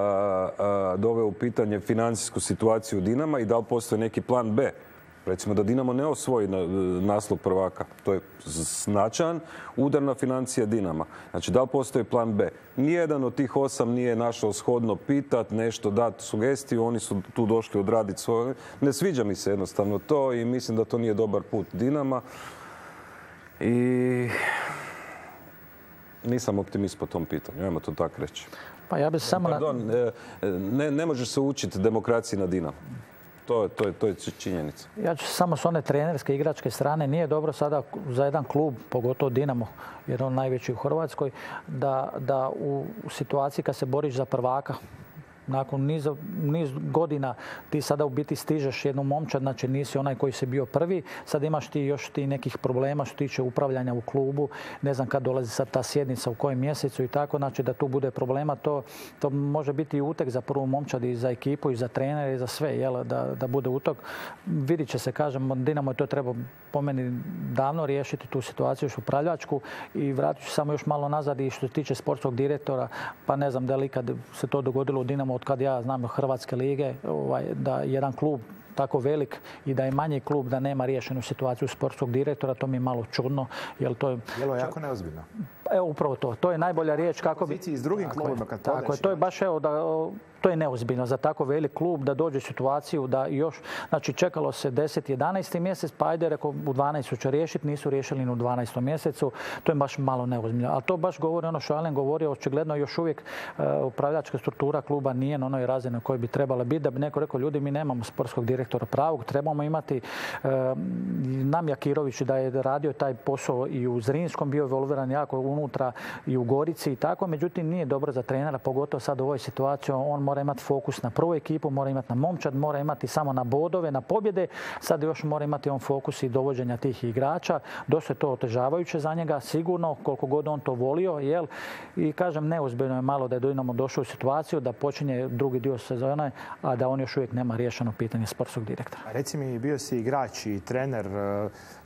a, doveo u pitanje financijsku situaciju Dinama i da li postoji neki plan B. Recimo da Dinamo ne osvoji naslov prvaka. To je značajan udar na financije Dinama. Znači, da li postoji plan B? Nijedan od tih osam nije našao shodno pitat, nešto dati sugestiju. Oni su tu došli odraditi svoje. Ne sviđa mi se jednostavno to i mislim da to nije dobar put Dinama. I nisam optimist po tom pitanju. Ajmo to tako reći. Pa ja bih samo... Pardon, ne, ne može se učiti demokraciji na Dinamo. To je, to, je, to je činjenica. Ja ću samo s one trenerske, igračke strane. Nije dobro sada za jedan klub, pogotovo Dinamo, jer on najveći u Hrvatskoj, da, da u, u situaciji kad se boriš za prvaka, nakon niz, niz godina ti sada u biti stižeš jednu momčad, znači nisi onaj koji si bio prvi, sad imaš ti još ti nekih problema što tiče upravljanja u klubu, ne znam kad dolazi sad ta sjednica u kojem mjesecu i tako, znači da tu bude problema, to, to može biti i utek za prvu momčad i za ekipu i za trenere i za sve, jel, da, da bude utok. Vidit će se, kažem, Dinamo je to treba po meni davno riješiti tu situaciju još upravljačku i vratit ću samo još malo nazad i što se tiče sportskog direktora, pa ne znam da li kad se to dogodilo u Dinamo od kad ja znam Hrvatske lige, ovaj, da jedan klub tako velik i da je manji klub da nema riješenu situaciju sportskog direktora, to mi je malo čudno. Jer to je... Jelo je jako neozbiljno. Evo upravo to. To je najbolja riječ kako bi... s drugim klubima kad tako je, to je baš evo da... To je neozbiljno za tako velik klub da dođe u situaciju da još, znači čekalo se deset jedanaesti mjesec, pa ajde rekao u dvanaestom će riješiti, nisu riješili ni u dvanaestom mjesecu, to je baš malo neozbiljno. Ali to baš govori ono što Alen govorio, očigledno još uvijek uh, upravljačka struktura kluba nije na onoj razini na kojoj bi trebala biti, da bi neko rekao ljudi mi nemamo sportskog direktora pravog, trebamo imati uh, nam Jakirović da je radio taj posao i u Zrinskom bio evolviran jako unutra i u Gorici i tako, međutim nije dobro za trenera, pogotovo sad u ovoj situaciji, on mora imati fokus na prvu ekipu, mora imati na momčad, mora imati samo na bodove, na pobjede. Sad još mora imati on fokus i dovođenja tih igrača. Dosta je to otežavajuće za njega, sigurno, koliko god on to volio. Jel? I kažem, neozbiljno je malo da je Dinamo došao u situaciju da počinje drugi dio sezone, a da on još uvijek nema riješeno pitanje sportskog direktora. Reci mi, bio si igrač i trener.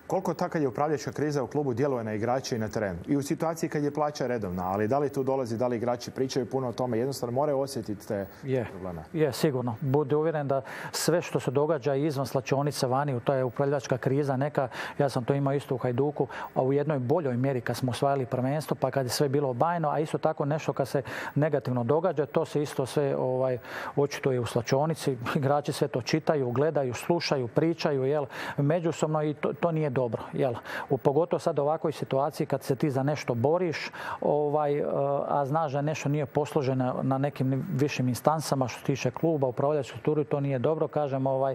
Koliko ta kad je upravljačka kriza u klubu djeluje na igrače i na terenu? I u situaciji kad je plaća redovna, ali da li tu dolazi, da li igrači pričaju puno o tome, jednostavno moraju osjetiti te je, probleme? Je, sigurno. Bude uvjeren da sve što se događa izvan slačionice vani, to je upravljačka kriza neka, ja sam to imao isto u Hajduku, a u jednoj boljoj mjeri kad smo osvajali prvenstvo, pa kad je sve bilo bajno, a isto tako nešto kad se negativno događa, to se isto sve ovaj, očituje u slačionici. Igrači sve to čitaju, gledaju, slušaju, pričaju, jel, međusobno i to, to nije dobro, jel. U pogotovo sad u ovakvoj situaciji kad se ti za nešto boriš, ovaj, a znaš da nešto nije posloženo na nekim višim instansama što se tiče kluba, upravljačke strukture, to nije dobro, kažem, ovaj,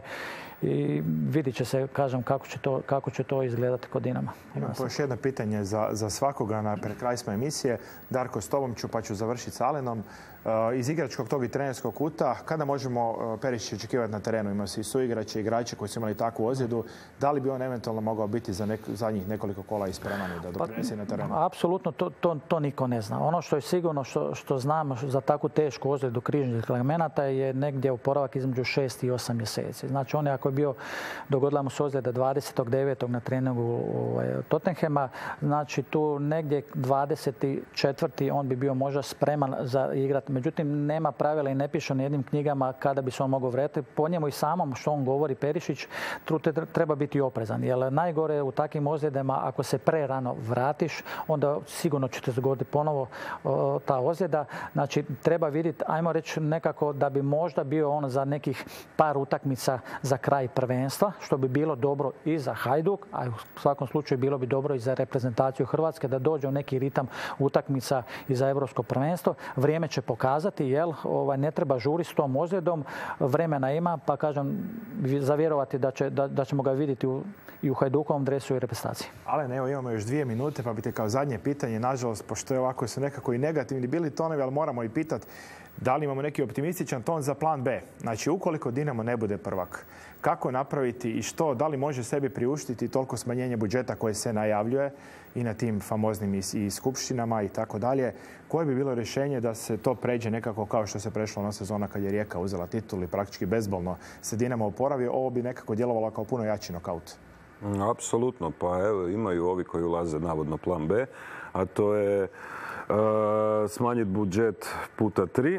i vidit će se, kažem, kako će to, kako će to izgledati kod Dinama. Imam još jedno pitanje za, za svakoga na pred kraj smo emisije. Darko, s tobom ću pa ću završiti s Alenom. Uh, iz igračkog tog i trenerskog kuta, kada možemo uh, Perišić očekivati na terenu? Ima se i suigrače, igrače koji su imali takvu ozljedu. Da li bi on eventualno mogao biti za nek, zadnjih nekoliko kola ispreman da doprinese na terenu? Apsolutno, to, to, to niko ne zna. Ono što je sigurno, što, što znamo za takvu tešku ozljedu križnih ligamenata je negdje oporavak između šest i osam mjeseci. Znači, on je, ako je bio, dogodila mu se ozljeda dvadesetog devetog na treningu ovaj, Tottenhema, znači tu negdje dvadeset četvrti on bi bio možda spreman za igrati. Međutim, nema pravila i ne piše na jednim knjigama kada bi se on mogao vratiti. Po njemu i samom što on govori, Perišić, treba biti oprezan. Jer najgore u takvim ozljedama, ako se prerano vratiš, onda sigurno će te zgoditi ponovo o, ta ozljeda. Znači, treba vidjeti, ajmo reći nekako da bi možda bio on za nekih par utakmica za kraj prvenstva, što bi bilo dobro i za Hajduk, a u svakom slučaju bilo bi dobro i za reprezentaciju Hrvatske da dođe u neki ritam utakmica i za Europsko prvenstvo. Vrijeme će pokazati, jel, ovaj, ne treba žuri s tom ozljedom, vremena ima, pa kažem, zavjerovati da, će, da, da ćemo ga vidjeti u, i u Hajdukovom dresu i reprezentaciji. Ale, evo imamo još dvije minute, pa bi te kao zadnje pitanje, nažalost, pošto je ovako su nekako i negativni bili tonovi, ali moramo i pitati da li imamo neki optimističan ton za plan B. Znači, ukoliko Dinamo ne bude prvak, kako napraviti i što, da li može sebi priuštiti toliko smanjenje budžeta koje se najavljuje i na tim famoznim i, i skupštinama i tako dalje. Koje bi bilo rješenje da se to pređe nekako kao što se prešlo ona sezona kad je Rijeka uzela titul i praktički bezbolno se Dinamo oporavio? Ovo bi nekako djelovalo kao puno jači nokaut. Apsolutno. Pa evo, imaju ovi koji ulaze navodno plan B, a to je uh, smanjiti budžet puta tri,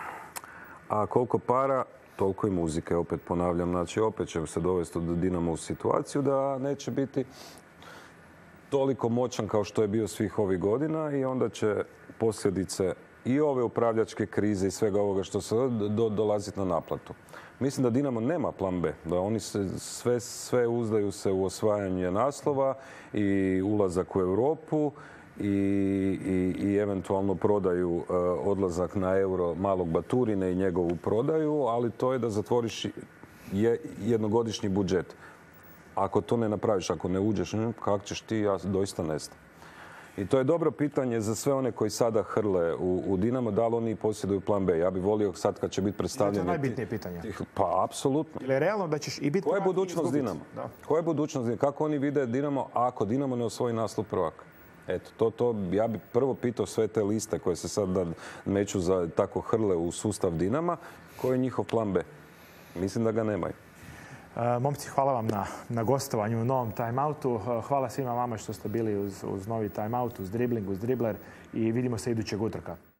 a koliko para, toliko i muzike, opet ponavljam. Znači, opet će se dovesti do Dinamo u situaciju da neće biti toliko moćan kao što je bio svih ovih godina i onda će posljedice i ove upravljačke krize i svega ovoga što se do, dolaziti na naplatu. Mislim da Dinamo nema plan B, da oni se sve, sve uzdaju se u osvajanje naslova i ulazak u Europu i, i, i eventualno prodaju uh, odlazak na euro malog Baturine i njegovu prodaju, ali to je da zatvoriš je, jednogodišnji budžet. Ako to ne napraviš, ako ne uđeš, kako ćeš ti, ja doista ne znam. I to je dobro pitanje za sve one koji sada hrle u, u Dinamo, da li oni posjeduju plan B. Ja bih volio sad kad će biti predstavljeni... To je najbitnije pitanje. Pa, apsolutno. Ili je realno da ćeš i biti... Koja je budućnost Dinamo? Koja je budućnost Dinamo? Kako oni vide Dinamo ako Dinamo ne osvoji naslov prvaka? Eto, to, to, ja bih prvo pitao sve te liste koje se sad meću za tako hrle u sustav Dinama, koji je njihov plan B? Mislim da ga nemaju. Momci, hvala vam na, na gostovanju u novom timeoutu. Hvala svima vama što ste bili uz, uz novi timeout, uz dribling, uz dribler i vidimo se idućeg utorka.